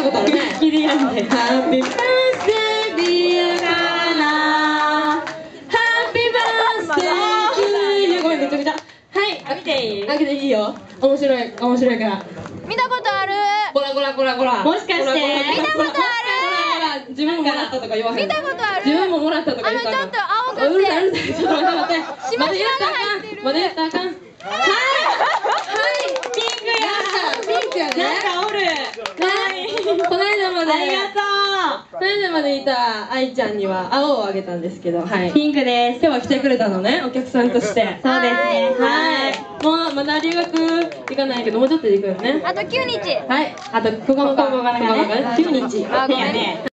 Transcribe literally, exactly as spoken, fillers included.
ことあるね。 ギリやんで。 ハッピーバースデーディアカナ、ハッピーバースデートゥーユー。ごめん、めちゃくちゃ。はい、 開けていい？ 開けていいよ。面白い、面白いから。 見たことある。 こらこらこらこら。 もしかしてこらこら見たことある。 こらこら、自分ももらったとか言わへん。 見たことある。 自分ももらったとか言ったら。 あのちょっと青くてうるさいうるさい。ちょっと待って待って。 しましまがまだ言ったらあ入ってるかん。まだ言ったらあかん。はい。 ピンクや。 ピンクやね。 なんかおる。 はい。この間まで。 ありがとこの間までいた愛ちゃんには青をあげたんですけど、はい。 う。ピンクです。 今日は来てくれたのね、お客さんとして。 そうですね。 はい。もうまだ留学行かないけど、もうちょっとで行くよね。 あときゅうにち。 はい。あとここのここがね、きゅうにち。 あ、ごめんね。